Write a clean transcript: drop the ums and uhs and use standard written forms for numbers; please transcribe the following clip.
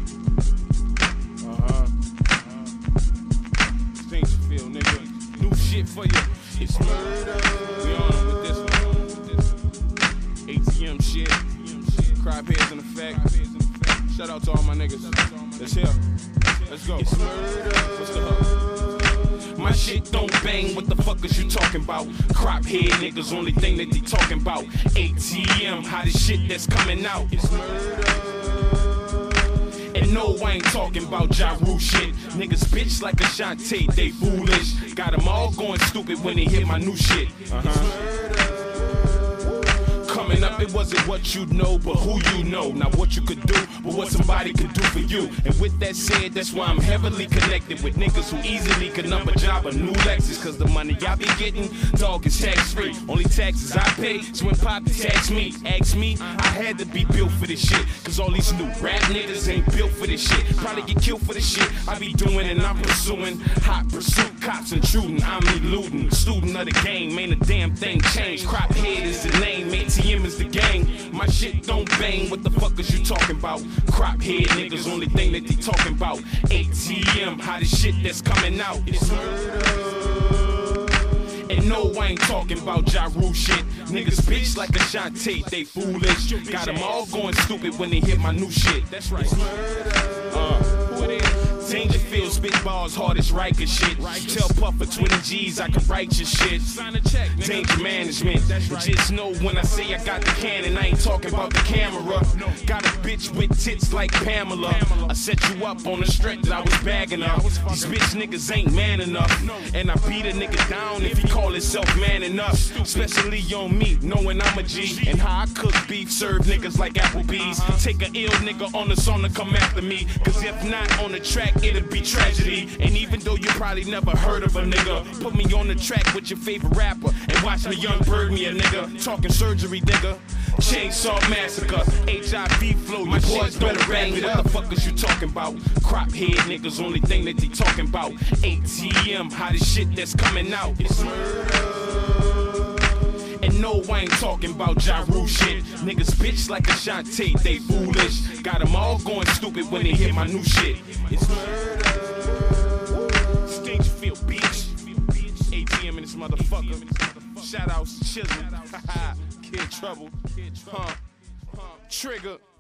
Dangerfield, nigga. New shit for you. It's murder. We on it with this one. ATM shit. Cryheads in effect. Shout out to all my niggas. Let's hear. Let's go. It's murder. What's the hook? My shit don't bang, what the fuck is you talking about? Crop head niggas, only thing that they talking about. ATM, hottest shit that's coming out. It's murder. And no, I ain't talking about Ja Rule shit. Niggas bitch like Ashanti, they foolish. Got them all going stupid when they hear my new shit. Coming up, it wasn't what you know, but who you know. Not what you could do, but what somebody could do for you. And with that said, that's why I'm heavily connected with niggas who easily can number job a new Lexus. Cause the money I be getting, dog, is tax free. Only taxes I pay, so when Poppy tax me, ask me, I had to be built for this shit. Cause all these new rap niggas ain't built for this shit. Probably get killed for this shit I be doing, and I'm pursuing. Hot pursuit, cops intruding, I'm eluding. Student of the game, ain't a damn thing changed. Crop head is the name, ATM is the gang. My shit don't bang, what the fuck is you talking about? Crop head niggas, only thing that they talking about. ATM, hottest shit that's coming out. It's murder. And no, I ain't talking about Ja Rule shit. Niggas bitch like Ashanti, they foolish. Got them all going stupid when they hear my new shit. That's right. It's murder. Who it is? Dangerfield spit bars, hard as Riker shit. Tell Puffer 20 G's I can write your shit. Sign a check, danger management. Just know when I say I got the cannon, I ain't talking about the camera. Got a bitch with tits like Pamela. I set you up on the stretch that I was bagging her. These bitch niggas ain't man enough. And I beat a nigga down if he call himself man enough. Especially on me, knowing I'm a G. And how I cook beef, serve niggas like Applebee's. Take a ill nigga on the song to come after me. Cause if not on the track, it'll be tragedy. And even though you probably never heard of a nigga, put me on the track with your favorite rapper and watch me Young Bird me a nigga. Talking surgery, nigga. Chainsaw Massacre, HIV flow. My boys don't bang. What the fuck is you talking about? Crop head niggas, only thing that they talking about. ATM, hottest shit that's coming out. It's murder. And no, I ain't talking about Ja Rule shit. Niggas bitch like Ashanti, they foolish. Got them all going stupid when they hear my new shit. It's murder. Dangerfield, bitch. ATM in this motherfucker. Shout outs to Chisholm. Kid Trouble. Trigger.